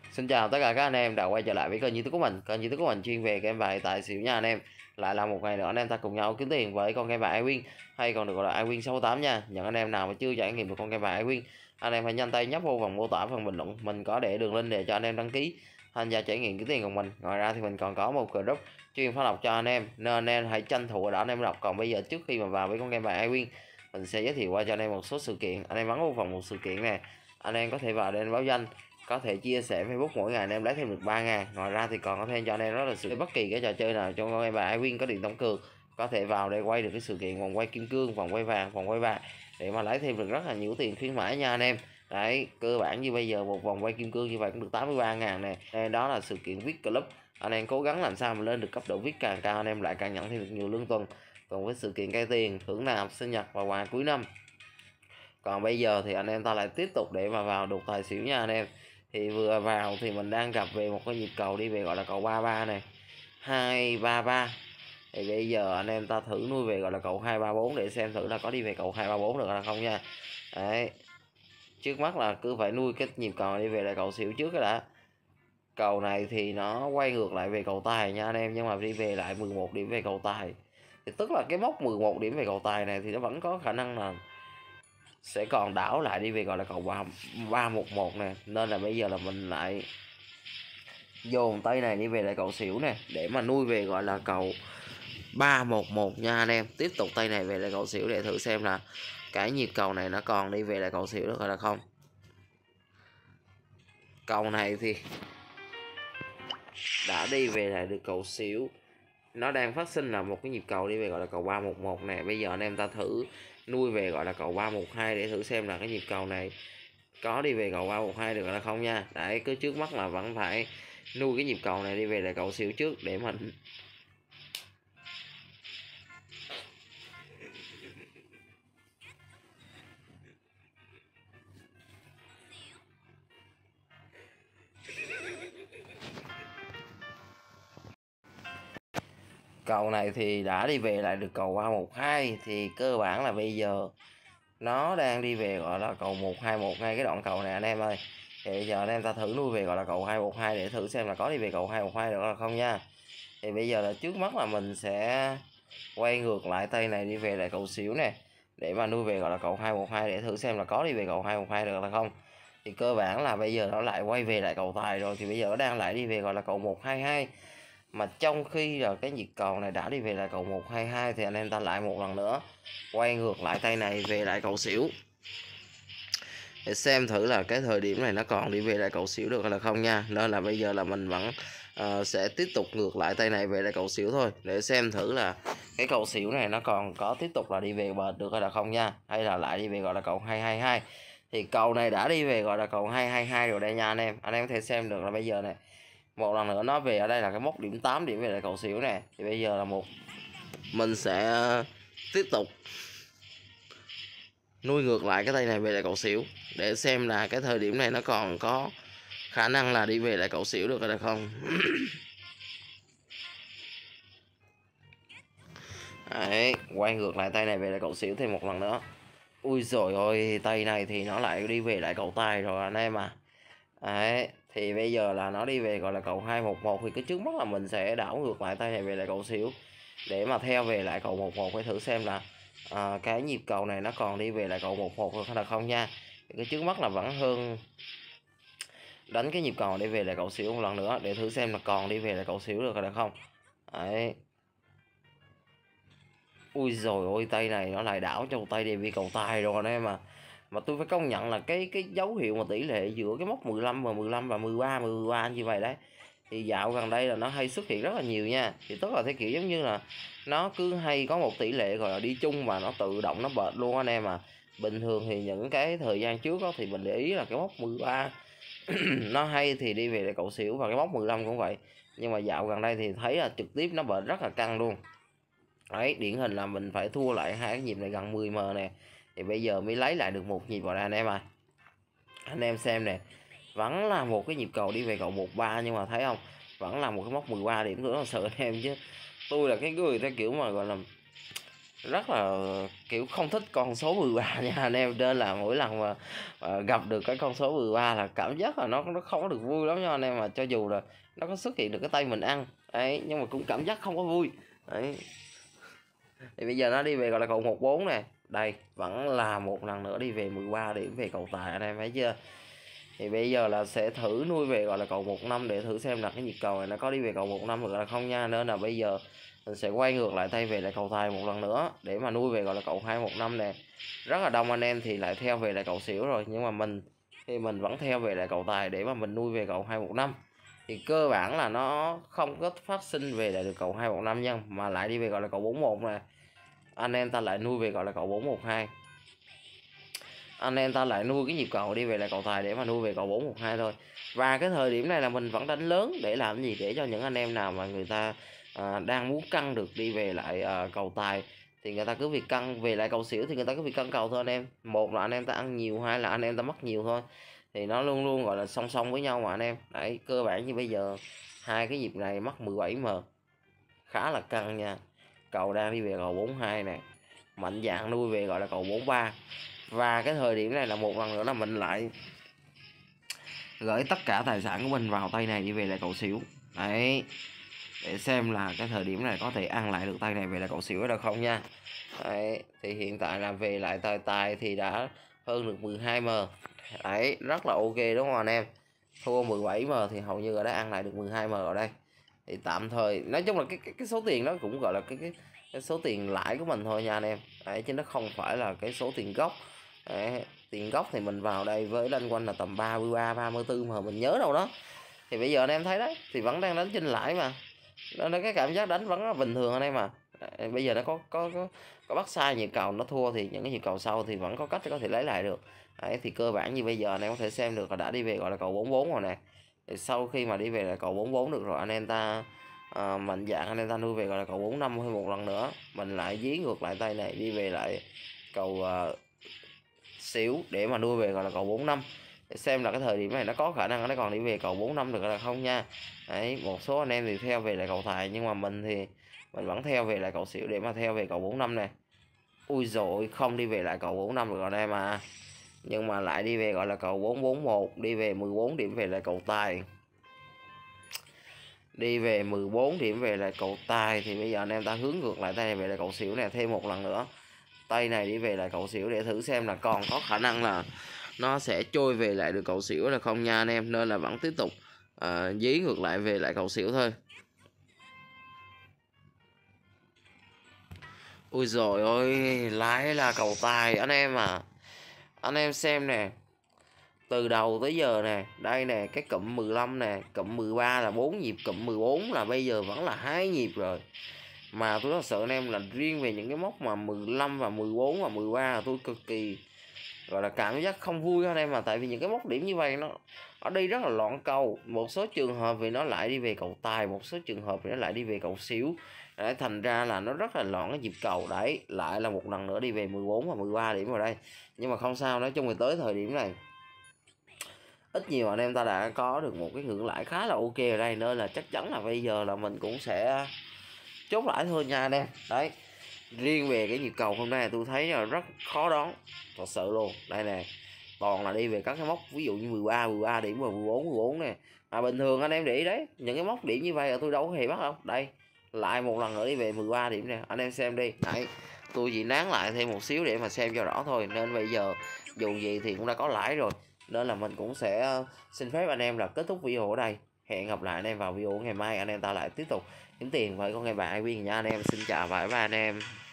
Xin chào tất cả các anh em đã quay trở lại với kênh YouTube của mình. Kênh YouTube của mình chuyên về game bài tài xỉu nha anh em. Lại là một ngày nữa anh em ta cùng nhau kiếm tiền với con game bài iWin, hay còn được gọi là iWin 68 nha. Những anh em nào mà chưa trải nghiệm được con game bài iWin, anh em hãy nhanh tay nhấp vô phần mô tả phần bình luận, mình có để đường link để cho anh em đăng ký tham gia trải nghiệm kiếm tiền cùng mình. Ngoài ra thì mình còn có một group chuyên phát lộc cho anh em, nên anh em hãy tranh thủ ở đó anh em đọc. Còn bây giờ trước khi mà vào với con game bài iWin, mình sẽ giới thiệu qua cho anh em một số sự kiện. Anh em bấm vô phần một sự kiện nè, anh em có thể vào để báo danh, có thể chia sẻ Facebook, mỗi ngày anh em lấy thêm được 3.000. Ngoài ra thì còn có thêm cho anh em rất là sự bất kỳ cái trò chơi nào trong con em bài iWin có điện tổng cường, có thể vào để quay được cái sự kiện vòng quay kim cương, vòng quay vàng, vòng quay bạc để mà lấy thêm được rất là nhiều tiền khuyến mãi nha anh em. Đấy, cơ bản như bây giờ một vòng quay kim cương như vậy cũng được 83.000 nè. Đó là sự kiện VIP Club. Anh em cố gắng làm sao mà lên được cấp độ VIP càng cao, anh em lại càng nhận thêm được nhiều lương tuần. Còn với sự kiện cây tiền, thưởng nạp, sinh nhật và quà cuối năm. Còn bây giờ thì anh em ta lại tiếp tục để mà vào đục tài xỉu nha anh em. Thì vừa vào thì mình đang gặp về một cái nhịp cầu đi về gọi là cầu 33 này, 233. Thì bây giờ anh em ta thử nuôi về gọi là cầu 234 để xem thử là có đi về cầu 234 được hay không nha. Đấy, trước mắt là cứ phải nuôi cái nhịp cầu đi về lại cầu xỉu trước cái đã. Cầu này thì nó quay ngược lại về cầu tài nha anh em, nhưng mà đi về lại 11 điểm về cầu tài, thì tức là cái mốc 11 điểm về cầu tài này thì nó vẫn có khả năng là sẽ còn đảo lại đi về gọi là cầu 311 nè. Nên là bây giờ là mình lại dồn tay này đi về lại cầu xỉu nè để mà nuôi về gọi là cầu 311 nha anh em. Tiếp tục tay này về lại cầu xỉu để thử xem là cái nhịp cầu này nó còn đi về lại cầu xỉu được hay là không. Cầu này thì đã đi về lại được cầu xỉu, nó đang phát sinh là một cái nhịp cầu đi về gọi là cầu 311 nè. Bây giờ anh em ta thử nuôi về gọi là cầu 312 để thử xem là cái nhịp cầu này có đi về cầu 312 được là không nha. Đấy, cứ trước mắt là vẫn phải nuôi cái nhịp cầu này đi về lại cầu xỉu trước để mình cầu này thì đã đi về lại được cầu 312, thì cơ bản là bây giờ nó đang đi về gọi là cầu 121 ngay cái đoạn cầu này anh em ơi. Thì bây giờ anh em ta thử nuôi về gọi là cầu 212 để thử xem là có đi về cầu 212 được hay không nha. Thì bây giờ là trước mắt là mình sẽ quay ngược lại tay này đi về lại cầu xỉu nè để mà nuôi về gọi là cầu 212 để thử xem là có đi về cầu 212 được là không. Thì cơ bản là bây giờ nó lại quay về lại cầu tài rồi, thì bây giờ nó đang lại đi về gọi là cầu 122. Mà trong khi là cái nhịp cầu này đã đi về lại cầu 122 thì anh em ta lại một lần nữa quay ngược lại tay này về lại cầu xỉu để xem thử là cái thời điểm này nó còn đi về lại cầu xỉu được hay là không nha. Nên là bây giờ là mình vẫn sẽ tiếp tục ngược lại tay này về lại cầu xỉu thôi để xem thử là cái cầu xỉu này nó còn có tiếp tục là đi về bền được hay là không nha, hay là lại đi về gọi là cầu 222. Thì cầu này đã đi về gọi là cầu 222 rồi đây nha anh em. Anh em có thể xem được là bây giờ này, một lần nữa nó về ở đây là cái mốc điểm 8 điểm về lại cầu xỉu nè. Thì bây giờ là mình sẽ tiếp tục nuôi ngược lại cái tay này về lại cầu xỉu để xem là cái thời điểm này nó còn có khả năng là đi về lại cầu xỉu được hay là không. Đấy, quay ngược lại tay này về lại cầu xỉu thêm một lần nữa. Ui rồi ôi, tay này thì nó lại đi về lại cầu tài rồi anh em à. Đấy, thì bây giờ là nó đi về gọi là cầu 211, thì cái trước mắt là mình sẽ đảo ngược lại tay này về lại cầu xỉu để mà theo về lại cầu 11 để thử xem là cái nhịp cầu này nó còn đi về lại cầu 11 được hay là không nha. Thì cái trước mắt là vẫn hơn đánh cái nhịp cầu để về lại cầu xỉu một lần nữa để thử xem là còn đi về lại cầu xỉu được hay là không. Đấy. Ui rồi ôi, tay này nó lại đảo cho tay đi về cầu tài rồi anh em à. Mà tôi phải công nhận là cái dấu hiệu mà tỷ lệ giữa cái mốc 15 và 15 và 13 như vậy đấy, thì dạo gần đây là nó hay xuất hiện rất là nhiều nha. Thì tức là theo kiểu giống như là nó cứ hay có một tỷ lệ gọi là đi chung và nó tự động nó bệt luôn anh em à. Bình thường thì những cái thời gian trước đó thì mình để ý là cái mốc 13 nó hay thì đi về lại cầu xỉu, và cái mốc 15 cũng vậy. Nhưng mà dạo gần đây thì thấy là trực tiếp nó bệt rất là căng luôn. Đấy, điển hình là mình phải thua lại hai cái nhịp này gần 10m nè, thì bây giờ mới lấy lại được một nhịp vào đây anh em à. Anh em xem nè, vẫn là một cái nhịp cầu đi về cầu 13, nhưng mà thấy không, vẫn là một cái mốc 13 điểm nữa là sợ anh em chứ. Tôi là cái người theo kiểu mà gọi là rất là kiểu không thích con số 13 nha anh em, nên là mỗi lần mà gặp được cái con số 13 là cảm giác là nó không có được vui lắm nha anh em, mà cho dù là nó có xuất hiện được cái tay mình ăn đấy, nhưng mà cũng cảm giác không có vui đấy. Thì bây giờ nó đi về gọi là cầu 14 nè, đây vẫn là một lần nữa đi về 13 điểm về cầu tài anh em thấy chưa. Thì bây giờ là sẽ thử nuôi về gọi là cầu 15 để thử xem là cái nhịp cầu này nó có đi về cầu 15 được là không nha, nên là bây giờ mình sẽ quay ngược lại tay về lại cầu tài một lần nữa để mà nuôi về gọi là cầu 215 nè. Rất là đông anh em thì lại theo về lại cầu xỉu rồi, nhưng mà mình thì mình vẫn theo về lại cầu tài để mà mình nuôi về cầu 215. Thì cơ bản là nó không có phát sinh về lại được cầu 215 nha, mà lại đi về gọi là cầu 41 nè, anh em ta lại nuôi về gọi là cầu 412, anh em ta lại nuôi cái nhịp cầu đi về lại cầu tài để mà nuôi về cầu 412 thôi. Và cái thời điểm này là mình vẫn đánh lớn để làm gì, để cho những anh em nào mà người ta đang muốn cân được đi về lại cầu tài thì người ta cứ việc cân về lại cầu xỉu, thì người ta cứ việc cân cầu thôi anh em. Một là anh em ta ăn nhiều, hai là anh em ta mất nhiều thôi, thì nó luôn luôn gọi là song song với nhau mà anh em. Đấy, cơ bản như bây giờ hai cái nhịp này mất 17m khá là căng nha. Cầu đang đi về cầu 42 nè, mạnh dạng nuôi về gọi là cầu 43. Và cái thời điểm này là một lần nữa là mình lại gửi tất cả tài sản của mình vào tay này đi về lại cầu xỉu đấy, để xem là cái thời điểm này có thể ăn lại được tay này về lại cầu xỉu được không nha. Đấy, thì hiện tại là về lại tài tài thì đã hơn được 12m đấy, rất là ok đúng không anh em. Thua 17m thì hầu như là đã ăn lại được 12m ở đây. Thì tạm thời nói chung là cái số tiền đó cũng gọi là cái số tiền lãi của mình thôi nha anh em đấy, chứ nó không phải là cái số tiền gốc đấy. Tiền gốc thì mình vào đây với loanh quanh là tầm 33 34 mà mình nhớ đâu đó. Thì bây giờ anh em thấy đấy, thì vẫn đang đánh trên lãi mà, nó cái cảm giác đánh vẫn là bình thường anh em mà. Bây giờ nó có bắt sai nhịp cầu nó thua, thì những cái nhịp cầu sau thì vẫn có cách để có thể lấy lại được đấy. Thì cơ bản như bây giờ anh em có thể xem được là đã đi về gọi là cầu 44 rồi nè. Thì sau khi mà đi về là cầu 44 được rồi, anh em ta mạnh dạng anh em ta nuôi về gọi là cầu 45 hay một lần nữa mình lại dí ngược lại tay này đi về lại cầu xỉu để mà nuôi về gọi là cầu 45, để xem là cái thời điểm này nó có khả năng nó còn đi về cầu 45 được là không nha. Đấy, một số anh em thì theo về lại cầu tài, nhưng mà mình thì mình vẫn theo về lại cầu xỉu để mà theo về cầu 45 này. Ui rồi không đi về lại cầu 45 được rồi đây mà, nhưng mà lại đi về gọi là cầu 441, đi về 14 điểm về lại cầu tài, đi về 14 điểm về lại cầu tài. Thì bây giờ anh em ta hướng ngược lại tay này về lại cầu xỉu này thêm một lần nữa, tay này đi về lại cầu xỉu để thử xem là còn có khả năng là nó sẽ trôi về lại được cầu xỉu là không nha anh em, nên là vẫn tiếp tục dí ngược lại về lại cầu xỉu thôi. Ui rồi ôi, lái là cầu tài anh em à. Anh em xem nè, từ đầu tới giờ nè, đây nè, cái cụm 15 nè, cụm 13 là 4 nhịp, cụm 14 là bây giờ vẫn là 2 nhịp rồi. Mà tôi thật sự anh em là riêng về những cái mốc mà 15 và 14 và 13 là tôi cực kỳ gọi là cảm giác không vui anh em, mà tại vì những cái mốc điểm như vậy nó ở đây rất là loạn cầu. Một số trường hợp thì nó lại đi về cầu tài, một số trường hợp thì nó lại đi về cầu xỉu đấy, thành ra là nó rất là loạn cái nhịp cầu đấy. Lại là một lần nữa đi về 14 và 13 điểm vào đây, nhưng mà không sao, nói chung là tới thời điểm này ít nhiều anh em ta đã có được một cái ngưỡng lãi khá là ok ở đây, nên là chắc chắn là bây giờ là mình cũng sẽ chốt lãi thôi nha anh em. Đấy, riêng về cái nhịp cầu hôm nay tôi thấy là rất khó đoán thật sự luôn. Đây nè, toàn là đi về các cái mốc ví dụ như 13 điểm và 14 nè. Mà bình thường anh em để ý đấy, những cái mốc điểm như vậy là tôi đâu có hề bắt đâu. Đây, lại một lần nữa đi về 13 điểm nè, anh em xem đi. Đấy, tôi chỉ nán lại thêm một xíu để mà xem cho rõ thôi. Nên bây giờ dù gì thì cũng đã có lãi rồi, nên là mình cũng sẽ xin phép anh em là kết thúc video ở đây. Hẹn gặp lại anh em vào video ngày mai, anh em ta lại tiếp tục kiếm tiền với con game bài Iwin nha anh em. Xin chào và bye bye anh em.